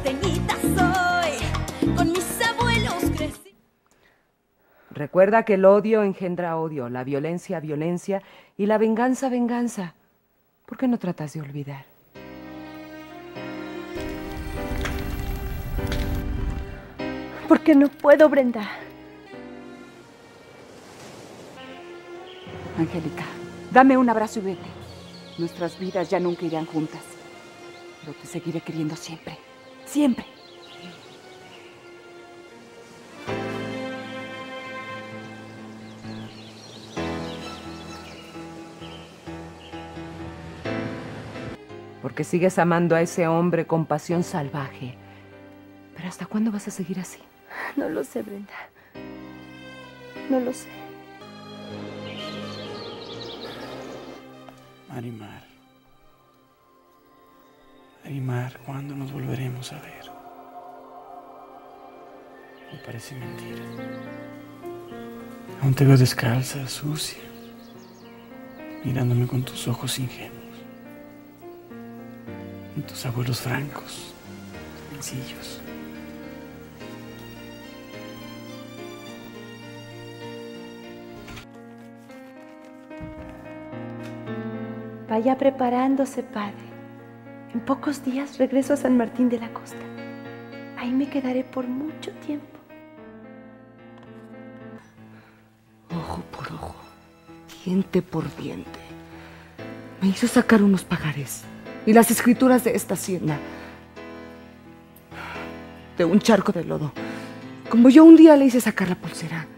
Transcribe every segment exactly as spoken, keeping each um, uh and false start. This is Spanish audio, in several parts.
porteñita soy, con mis abuelos crecí. Recuerda que el odio engendra odio, la violencia, violencia y la venganza, venganza. ¿Por qué no tratas de olvidar? Porque no puedo, Brenda. Angélica, dame un abrazo y vete. Nuestras vidas ya nunca irán juntas. Pero te seguiré queriendo siempre. Siempre. Porque sigues amando a ese hombre con pasión salvaje. ¿Pero hasta cuándo vas a seguir así? No lo sé, Brenda. No lo sé. Marimar. Marimar, ¿cuándo nos volveremos a ver? Me parece mentira. Aún te veo descalza, sucia, mirándome con tus ojos ingenuos. Y tus abuelos francos, sencillos. Vaya preparándose, padre. En pocos días regreso a San Martín de la Costa. Ahí me quedaré por mucho tiempo. Ojo por ojo, diente por diente. Me hizo sacar unos pagares y las escrituras de esta hacienda. De un charco de lodo. Como yo un día le hice sacar la pulsera.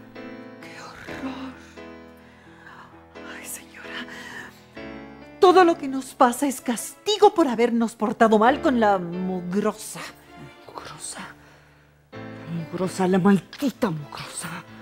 Todo lo que nos pasa es castigo por habernos portado mal con la mugrosa. Mugrosa. Mugrosa, la maldita mugrosa.